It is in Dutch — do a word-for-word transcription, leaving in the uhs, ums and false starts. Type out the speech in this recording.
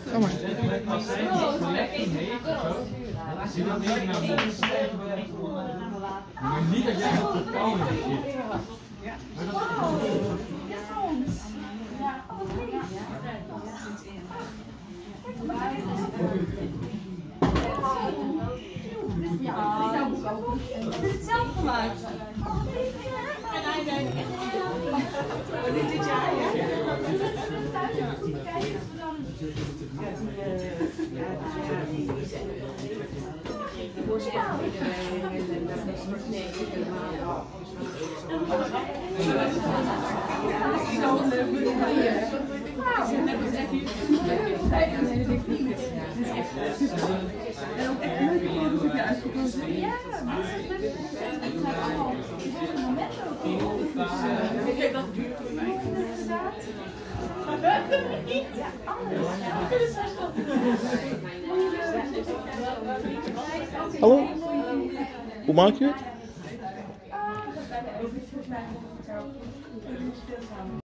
Ga maar. Als zij die collectie heeft, zie je dat niet naar ons. Maar niet dat jij dat totaal niet ziet. Heb je het zelf gemaakt? Dit dit jaar, ja? En ook echt leuke foto's heb je uitgekozen. Ja, maar het zijn allemaal momenten ook. Ik denk dat het duurt voor mij. Ja, anders. Hallo? Hoe maak je het?